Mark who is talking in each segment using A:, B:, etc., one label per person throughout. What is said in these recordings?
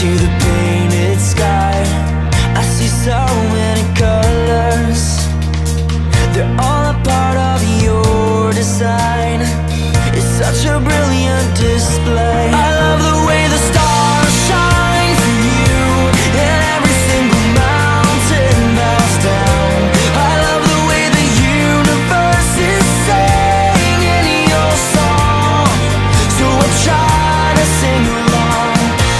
A: into the painted sky, I see so many colors. They're all a part of your design. It's such a brilliant display. I love the way the stars shine for you, and every single mountain bows down. I love the way the universe is singing your song, so I try to sing along.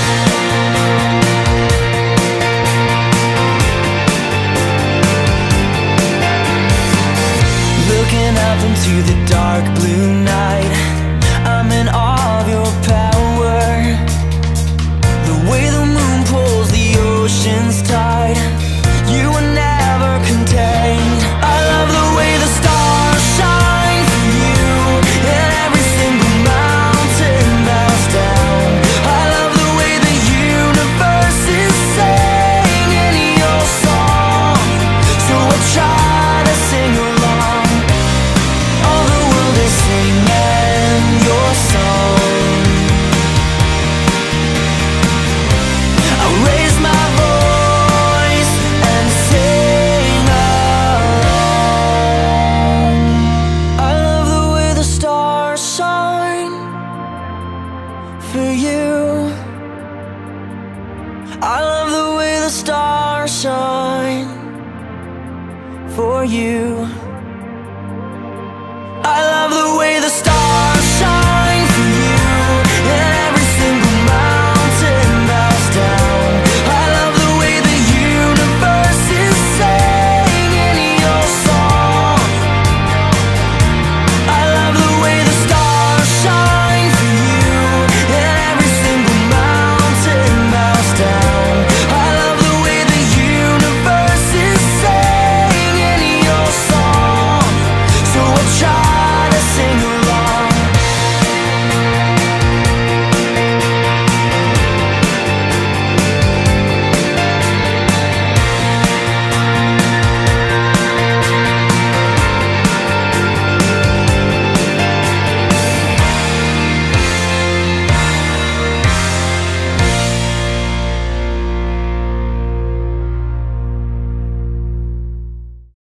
A: Looking up into the dark blue night, I'm in awe of your power. The way the moon pulls the ocean's tide, you were never contained. I love the way the stars shine for you, and every single mountain bows down. I love the way the universe is singing your song, so I try to sing along. All the world is singing your song. I raise my voice and sing along. I love the way the stars shine for you. I love the way the stars shine for you. I love the way the stars